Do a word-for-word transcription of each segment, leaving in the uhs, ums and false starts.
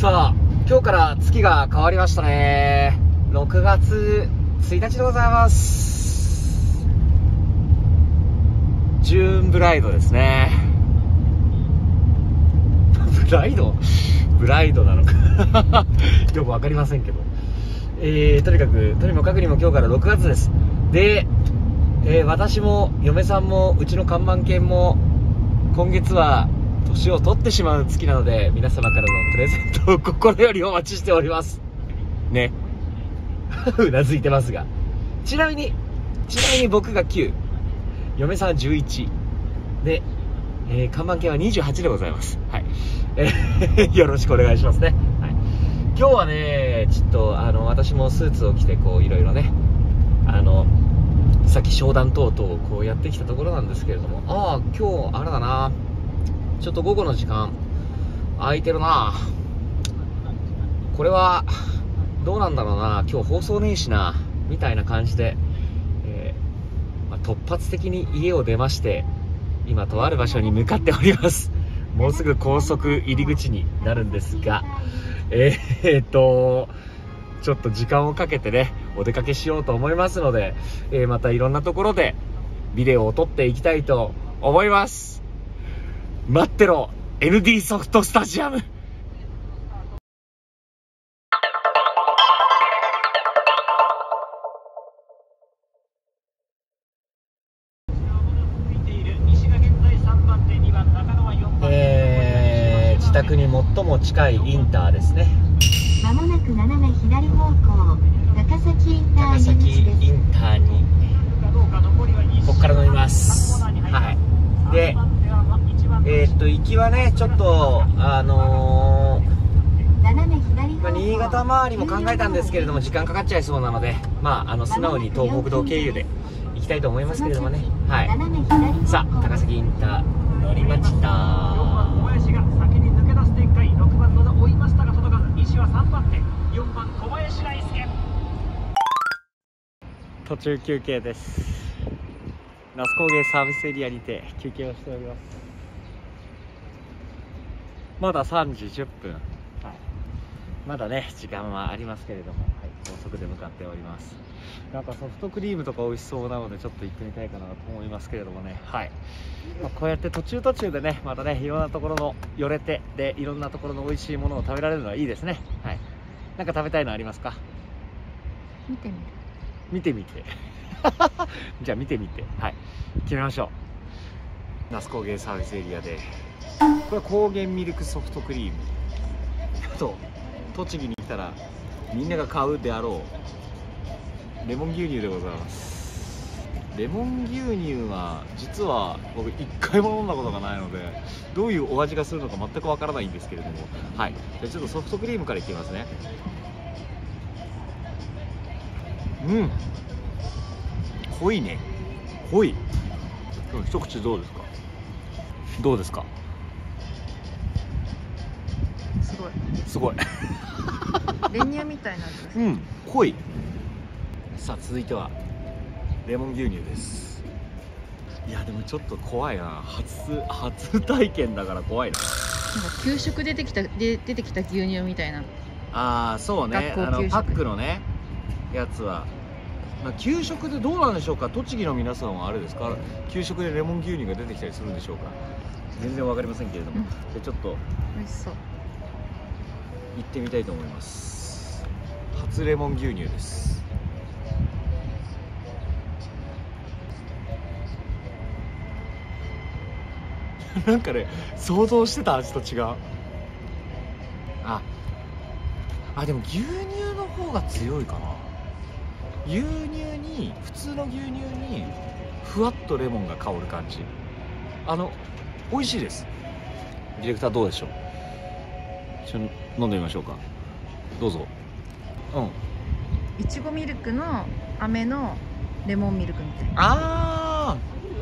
さあ、今日から月が変わりましたね。ろくがつついたちでございます。ジューンブライドですね。ブライドブライドなのかよくわかりませんけど、えー、とにかくとにもかくにも今日からろくがつです。で、えー、私も嫁さんもうちの看板犬も今月は年を取ってしまう月なので、皆様からのプレゼントを心よりお待ちしておりますね。うなずいてますが、ちなみにちなみに僕がきゅう、嫁さんはじゅういちで、えー、看板犬はにじゅうはちでございます。はい、えー、よろしくお願いしますね。はい、今日はね、ちょっとあの私もスーツを着てこういろいろね、あのさっき商談等々をこうやってきたところなんですけれども、ああ今日あれだな、ちょっと午後の時間空いてるな。これはどうなんだろうな、今日放送ねえしなみたいな感じで、えーまあ、突発的に家を出まして、今とある場所に向かっております。もうすぐ高速入り口になるんですが、えー、っとちょっと時間をかけてねお出かけしようと思いますので、えー、またいろんなところでビデオを撮っていきたいと思います。待ってろ エヌディー ソフトスタジアム。えー、自宅に最も近いインターですね。 まもなく斜め左方向高崎インター高崎インターにここから乗ります。はい。で、えー、っと行きはねちょっとあのー、まあ、新潟周りも考えたんですけれども時間かかっちゃいそうなので、まああの素直に東北道経由で行きたいと思いますけれどもね。はい。さあ高崎インター乗りました。途中休憩です。那須高原サービスエリアにて休憩をしております。まださんじじゅっぷん、はい、まだね時間はありますけれども、はい、高速で向かっております。なんかソフトクリームとか美味しそうなのでちょっと行ってみたいかなと思いますけれどもね。はい、まあ、こうやって途中途中でねまたねいろんなところの寄れてでいろんなところの美味しいものを食べられるのはいいですね。はい、なんか食べたいのありますか？ 見てみる見てみてじゃあ見てみて、はい、決めましょう。那須高原サービスエリアでこれ高原ミルクソフトクリームと、栃木に来たらみんなが買うであろうレモン牛乳でございます。レモン牛乳は実は僕一回も飲んだことがないのでどういうお味がするのか全くわからないんですけれども、はい、じゃあちょっとソフトクリームからいきますね。うん、濃いね、濃い。一口どうですか？どうですか？ すごいすごい練乳みたいな味です。 うん、濃い。さあ続いてはレモン牛乳です。いやでもちょっと怖いな、初初体験だから怖いな。 なんか給食出てきたで出てきた牛乳みたいな。 ああそうね、あのパックのねやつは、まあ、給食でどうなんでしょうか。栃木の皆さんはあれですか、給食でレモン牛乳が出てきたりするんでしょうか。全然わかりませんけれども、うん、でちょっと美味しそう、 行ってみたいと思います。初レモン牛乳です。なんかね想像してた味と違う。ああでも牛乳の方が強いかな。牛乳に普通の牛乳にふわっとレモンが香る感じ。あの美味しいです。ディレクターどうでしょう。一緒に飲んでみましょうか。どうぞ。うん、 いちごミルクの飴のレモンミルクみたいなあ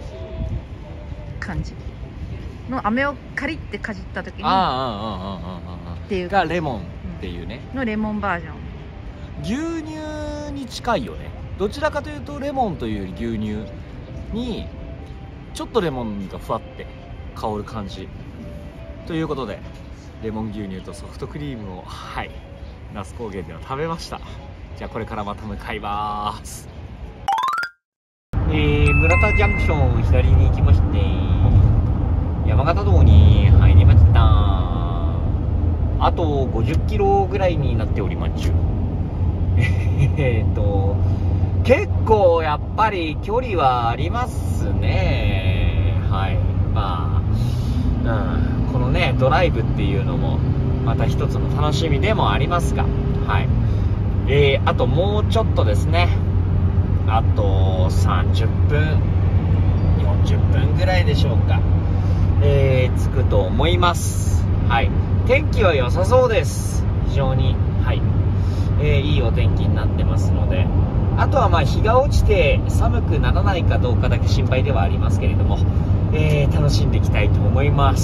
感じの、飴をカリってかじった時にああああああっていうがレモンっていうね、 のレモンバージョン。 牛乳に近いよね。どちらかというとレモンというより牛乳にちょっとレモンがふわって香る感じということでレモン牛乳とソフトクリームをはい那須高原では食べました。じゃあこれからまた向かいます。えー、村田ジャンクション左に行きまして山形道に入りました。あとごじゅっキロぐらいになっておりまっちゅう。えーっと結構やっぱり距離はありますね。はい、まあ、うん、このねドライブっていうのもまた一つの楽しみでもありますが、はい、えー、あともうちょっとですね。あとさんじゅっぷんよんじゅっぷんぐらいでしょうか、えー、着くと思います。はい、天気は良さそうです。非常に、はい、えー、いいお天気になってますので、あとはまあ日が落ちて寒くならないかどうかだけ心配ではありますけれども、えー、楽しんでいきたいと思います。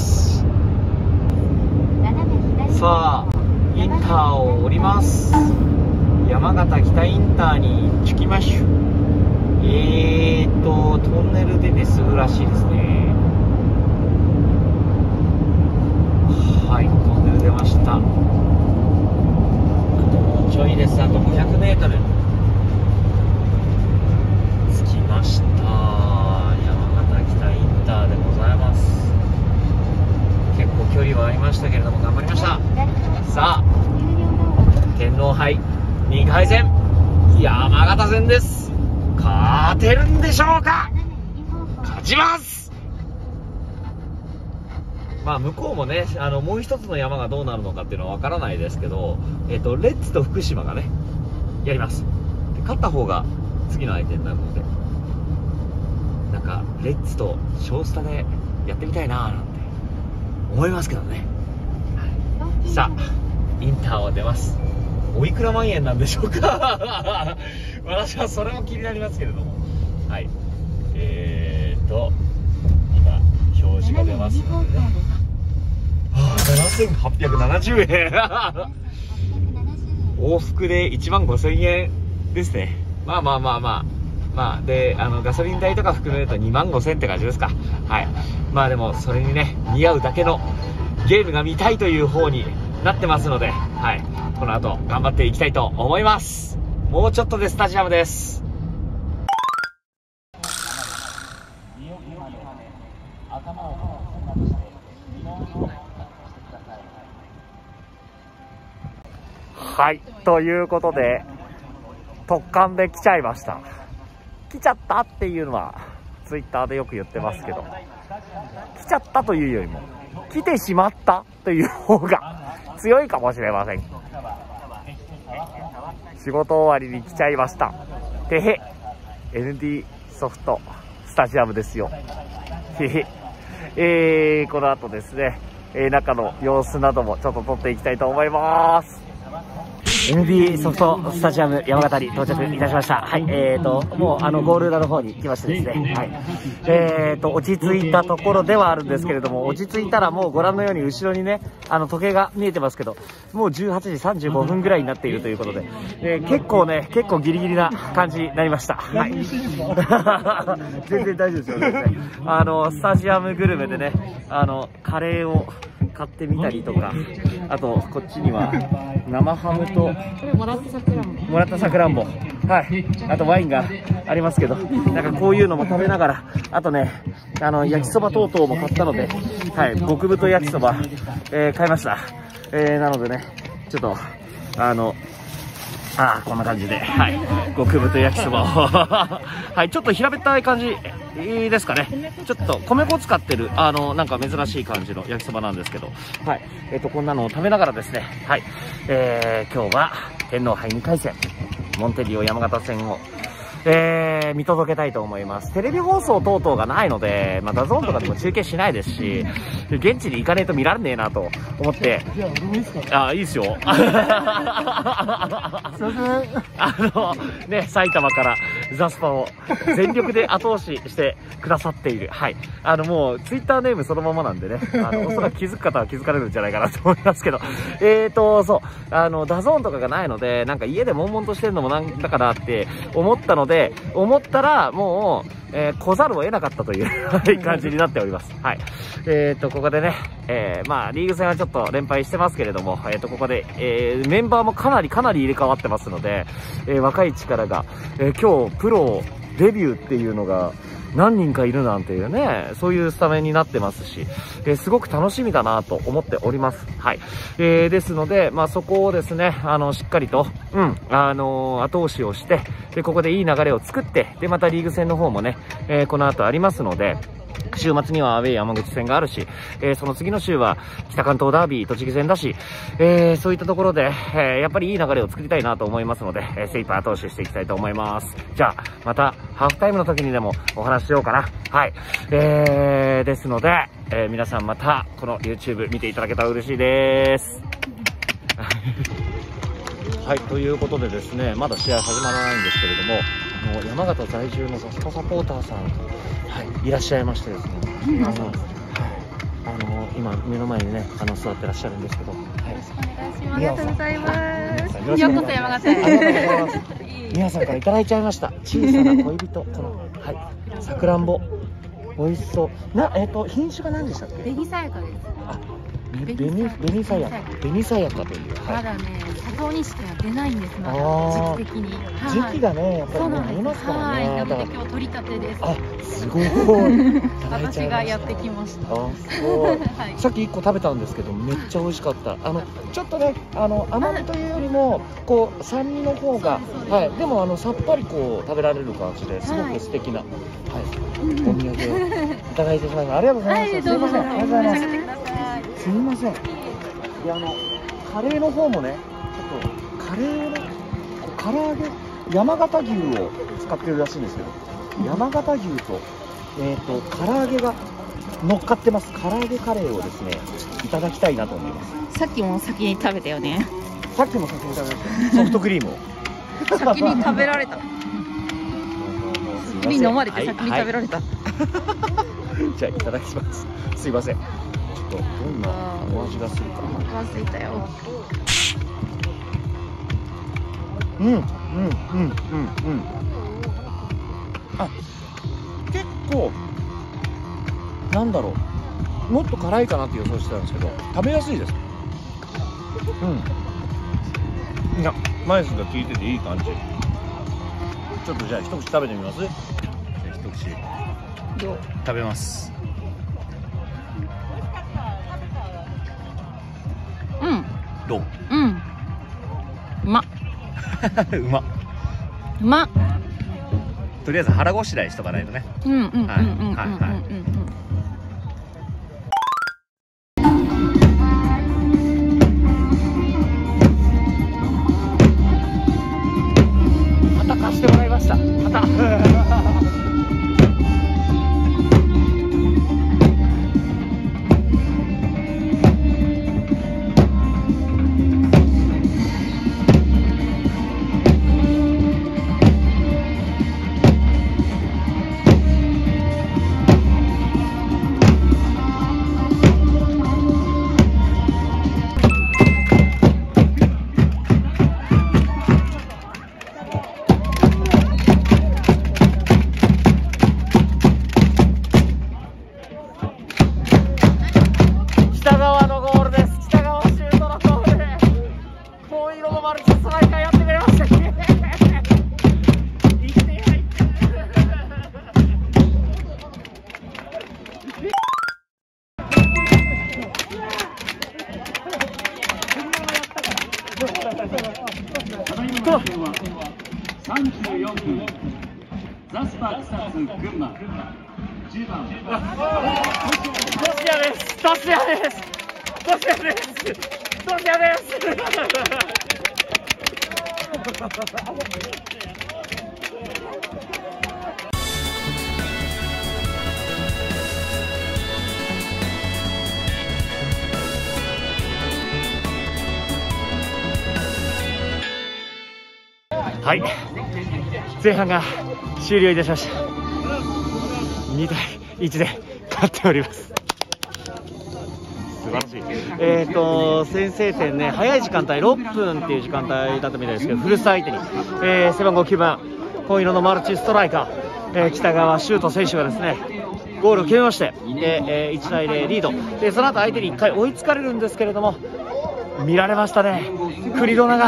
さあインターを降ります。山形北インターに着きましょう。えーとトンネルでですぐらしいですね。はい、トンネル出ました。あともうちょいです。あとごひゃくメートル着きました。山形北インターでございます。結構距離はありましたけれども頑張りました。さあ天皇杯にかい戦山形戦です。勝てるんでしょうか。勝ちます。まあ向こうもねあのもう一つの山がどうなるのかっていうのは分からないですけど、えっとレッツと福島がねやります。で勝った方が次の相手になるので、なんかレッツと小スタでやってみたいななんて思いますけどね。はい、さあインターを出ます。おいくら万円なんでしょうか。私はそれも気になりますけれども、はい、えーと今表示が出ますのでね、はあ、ななせんはっぴゃくななじゅうえん往復でいちまんごせんえんですね。まあまあまあまあまあであのガソリン代とか含めるとにまんごせんって感じですか。はい、まあでもそれにね似合うだけのゲームが見たいという方になってますので、はい、この後頑張っていきたいと思います。もうちょっとでスタジアムです。はい、ということで突貫で来ちゃいました。来ちゃったっていうのはツイッターでよく言ってますけど、来ちゃったというよりも来てしまったという方が強いかもしれません。仕事終わりに来ちゃいました。てへ エヌディー ソフトスタジアムですよ。へへ、えー、この後ですね、えー、中の様子などもちょっと撮っていきたいと思います。エヌディー ソフトスタジアム山形に到着いたしました。はい、えーと、もうあのゴール裏の方に来ましてですね、はい、えーと、落ち着いたところではあるんですけれども、落ち着いたらもうご覧のように後ろにね、あの時計が見えてますけど、もうじゅうはちじさんじゅうごふんぐらいになっているということで、えー、結構ね、結構ギリギリな感じになりました。はい。全然大丈夫ですよね。あの、スタジアムグルメでね、あの、カレーを買ってみたりとか、あとこっちには生ハムともらったさくらんぼ、もらったさくらんぼ、はい、あとワインがありますけど、なんかこういうのも食べながら、あとね、あの焼きそば等々も買ったので、はい、極太焼きそば、えー、買いました。えー、なのでね、ちょっとあのあーこんな感じで、はい、極太焼きそばをはい、ちょっと平べったい感じいいですかね。ちょっと米粉使ってるあのなんか珍しい感じの焼きそばなんですけど、はい、えっとこんなのを食べながらですね、はい、えー、今日は天皇杯にかい戦モンテディオ山形戦を、えー、見届けたいと思います。テレビ放送等々がないので、まあ、ダゾーンとかでも中継しないですし、現地に行かねえと見られねえなと思って。いや、俺もいいですか？あ、いいですよ。あの、ね、埼玉からザスパを全力で後押ししてくださっている。はい。あの、もう、ツイッターネームそのままなんでね、あの、おそらく気づく方は気づかれるんじゃないかなと思いますけど、えーと、そう、あの、ダゾーンとかがないので、なんか家で悶々としてるのもなんだかなって思ったので、思ったらもう、えー、来ざるを得なかったという感じになっております。はい。えーと、ここでね、 えー、まあ、リーグ戦はちょっと連敗してますけれども、えっと、ここで、えー、メンバーもかなりかなり入れ替わってますので、えー、若い力が、えー、今日、プロデビューっていうのが、何人かいるなんていうね、そういうスタメンになってますし、えー、すごく楽しみだなと思っております。はい。えー、ですので、まあそこをですね、あの、しっかりと、うん、あのー、後押しをして、で、ここでいい流れを作って、で、またリーグ戦の方もね、えー、この後ありますので、週末にはアウェイ山口戦があるし、えー、その次の週は北関東ダービー栃木戦だし、えー、そういったところで、えー、やっぱりいい流れを作りたいなと思いますので、えー、精一杯後押ししていきたいと思います。じゃあ、またハーフタイムの時にでもお話ししようかな。はい。えー、ですので、えー、皆さんまたこの YouTube 見ていただけたら嬉しいです。はい、ということでですね、まだ試合始まらないんですけれども、あの山形在住のザスパサポーターさん、はい、いらっしゃいましてですね、あの、はい、あの今目の前にね、あの座ってらっしゃるんですけど、はい、 ありがとうございます。 ようこそ山形へ。 ありがとうございます。皆さんからいただいちゃいました。小さな恋人、この、はい、さくらんぼ、美味しそう。な、えっと品種が何でしたっけ？ 紅さやかです。 あ、紅紅さやか、紅さやかという。 まだね、佐藤にしか出ないんです。まだ時期的に。 時期がね、やっぱりねありますからね。 なので今日取り立てです。 あ、すごい。 私がやってきました。 あ、すごい。さっき一個食べたんですけど、めっちゃ美味しかった。あのちょっとね、あの甘みというよりもこう酸味の方が、はい。でもあのさっぱりこう食べられる感じですごく素敵な、はい。お土産をいただいてしまいました。ありがとうございます。すみません。ありがとうございます。すみません。で、あのカレーの方もね、ちょっとカレーをね、唐揚げ、山形牛を使ってるらしいんですけど、山形牛とえっと唐揚げが乗っかってます。唐揚げカレーをですね、いただきたいなと思います。 さっきも先に食べたよね。 さっきも先に食べました。ソフトクリームを先に食べられた。 先に飲まれて先に食べられた。 はいはい、じゃあいただきます。すいません。ちょっとどんなお味がするか。 お腹すいたよ。 うんうんうんうんうん。あ、結構なんだろう。もっと辛いかなって予想してたんですけど、食べやすいです。うん。いや、マイスが効いてていい感じ。ちょっとじゃあ一口食べてみます？じゃあ一口どう？ 食べます。 うん。 どう？ うん。うま。 うま。 うま。 とりあえず腹ごしらえしとかないとね。 うんうんうんうんうんうんうん。 旗貸してもらいました。旗。北川のゴールです。北川シュートのゴールで紺色のマルチストライカーやってくれましたね。いってん入ったさんじゅうよんふん、ザスパ草津群馬じゅうばんトシヤです。トシヤです。トシヤです。トシヤです。はい、前半が終了いたしました。にたいいちで勝っております。素晴らしい。えっと先制点ね、早い時間帯ろっぷんっていう時間帯だったみたいですけど、古巣相手に、えー、背番号きゅうばん紺色のマルチストライカー、えー、北川修斗選手がですね、 ゴールを決めまして、で、えー、いちたいゼロリードで、その後相手にいっかい追いつかれるんですけれども、見られましたね、クリロナが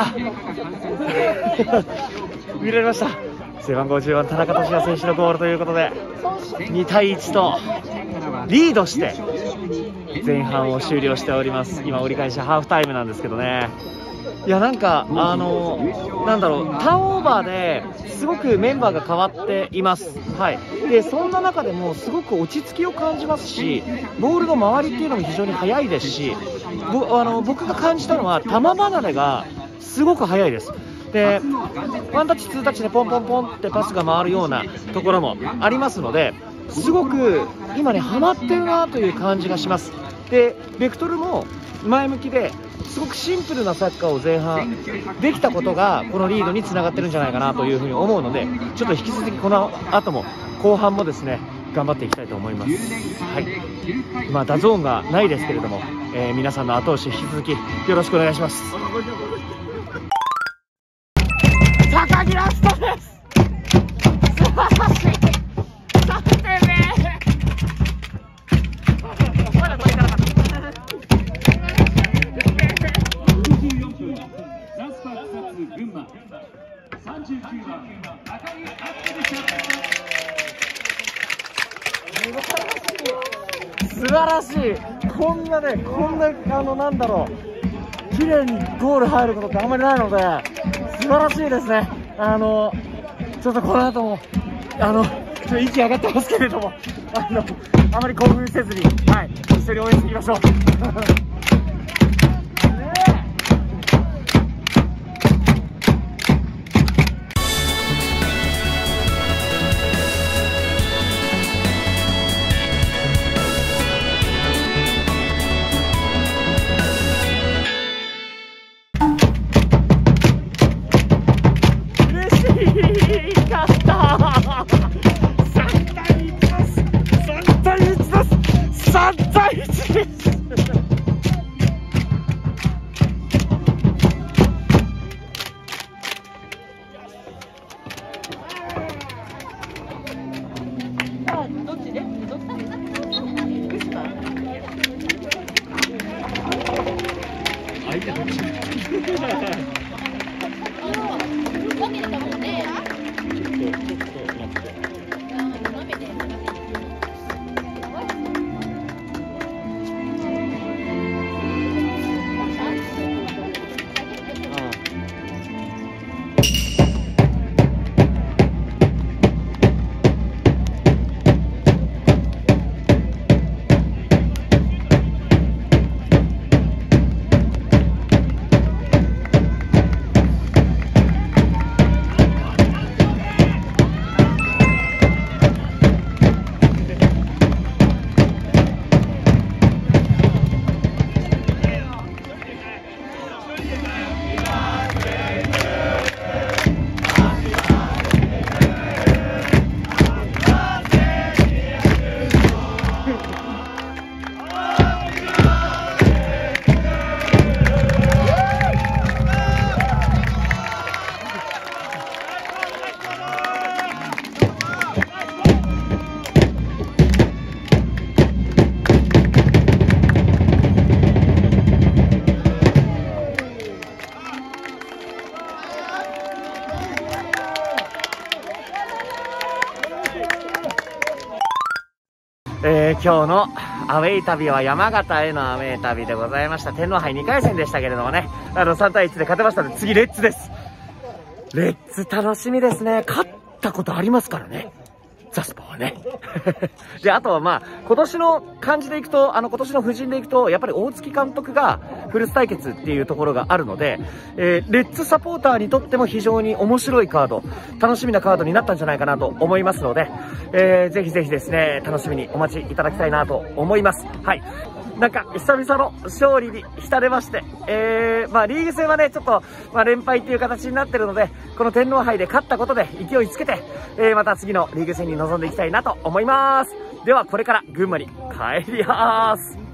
見られました。背番号じゅうばん田中俊也選手のゴールということで、にたいいちとリードして前半を終了しております。今折り返しハーフタイムなんですけどね、いやなんかあのなんだろう、ターンオーバーですごくメンバーが変わっています。はい、でそんな中でもすごく落ち着きを感じますし、ボールの周りっていうのも非常に速いですし、ぼあの僕が感じたのは球離れがすごく速いです。でワンタッチツータッチでポンポンポンってパスが回るようなところもありますので、すごく今ねハマってるなという感じがします。でベクトルも前向きですごくシンプルなサッカーを前半できたことがこのリードにつながってるんじゃないかなというふうに思うので、ちょっと引き続きこの後も後半もですね頑張っていきたいと思います。はい、まあダゾーンがないですけれども、えー、皆さんの後押し引き続きよろしくお願いします。高木ラストです。素晴らしい。さんてんめ。まだこれからか。 ろくじゅうよんぷん、ザスパ草津群馬、さんじゅうきゅうばん高木あっこでした。 素晴らしい。こんなね、こんなあのなんだろう、綺麗にゴール入ることってあんまりないので、素晴らしいですね。あのちょっとこの後もあのちょっと息上がってますけれども、あのあまり興奮せずに、はい、一緒に応援していきましょう。えー、今日のアウェイ旅は山形へのアウェイ旅でございました。天皇杯にかい戦でしたけれどもね、あのさんたいいちで勝てましたので、次レッツです。レッツ楽しみですね。勝ったことありますからね、ザスパはね。で、あとはまあ、今年の感じでいくと、あの今年の布陣でいくと、やっぱり大月監督がフルス対決っていうところがあるので、えー、レッツサポーターにとっても非常に面白いカード、楽しみなカードになったんじゃないかなと思いますので、えー、ぜひぜひですね、楽しみにお待ちいただきたいなと思います。はい。なんか久々の勝利に浸れまして、えー、まあリーグ戦はねちょっと、まあ、連敗っていう形になってるので、この天皇杯で勝ったことで勢いつけて、えー、また次のリーグ戦に臨んでいきたいなと思います。ではこれから群馬に帰ります。